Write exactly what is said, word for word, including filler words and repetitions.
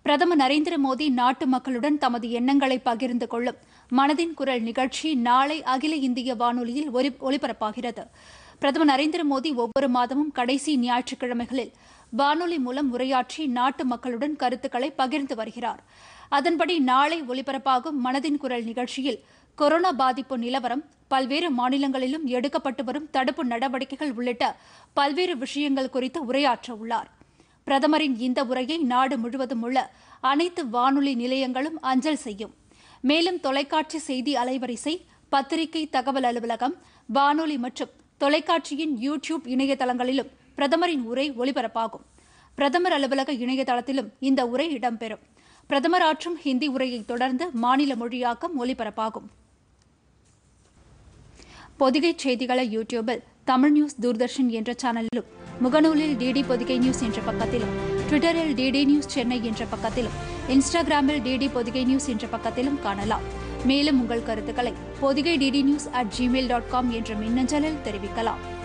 பிரதமர் நரேந்திர மோடி நாட்டு மக்களுடன் தமது எண்ணங்களை பகிர்ந்து கொள்ளும் மனதின் குரல் நிகழ்ச்சி நாளை அகில இந்திய வானொலியில் ஒலிபரப்பாகிறது. பிரதமர் நரேந்திர மோடி ஒவ்வொரு மாதமும் கடைசி ஞாயிற்றுக்கிழமைகளில் வானொலி மூலம் உரையாற்றி நாட்டு மக்களுடன் கருத்துக்களை பகிர்ந்து வருகிறார். அதன்படி நாளை ஒலிபரப்பாகும் மனதின் குரல் நிகழ்ச்சியில் கொரோனா பாதிப்பு நிலவரம், பல்வேறு மாநிலங்களிலும் எடுக்கப்பட்டு வரும் தடுப்பு நடவடிக்கைகள் உள்ளிட்ட பல்வேறு விஷயங்கள் குறித்து உரையாற்ற உள்ளார். பிரதமரின் இந்த உரையை நாடு முழுவதும் உள்ள அனைத்து வானொலி நிலையங்களும் அஞ்சல் செய்யும். மேலும் தொலைக்காட்சி செய்தி அலைவரிசை, பத்திரிகை தகவல் அலுவலகம், வானொலி மற்றும் தொலைக்காட்சியின் யூ டியூப் இணையதளங்களிலும் பிரதமரின் உரை ஒலிபரப்பாகும். பிரதமர் அலுவலக இணையதளத்திலும் இந்த உரை இடம்பெறும். பிரதமர் ஆற்றும் ஹிந்தி உரையை தொடர்ந்து மாநில மொழியாக்கம் ஒலிபரப்பாகும். பொதிகை செய்திகளை யூடியூபில் தமிழ் நியூஸ் தூர்தர்ஷன் என்ற சேனலிலும், முகநூலில் டிடி பொதிகை நியூஸ் என்ற பக்கத்திலும், ட்விட்டரில் டிடி நியூஸ் சென்னை என்ற பக்கத்திலும், இன்ஸ்டாகிராமில் டிடி பொதிகை நியூஸ் என்ற பக்கத்திலும் காணலாம். மேலும் உங்கள் கருத்துக்களை Podhigai DD news at gmail dot com என்ற மின்னஞ்சலில் தெரிவிக்கலாம்.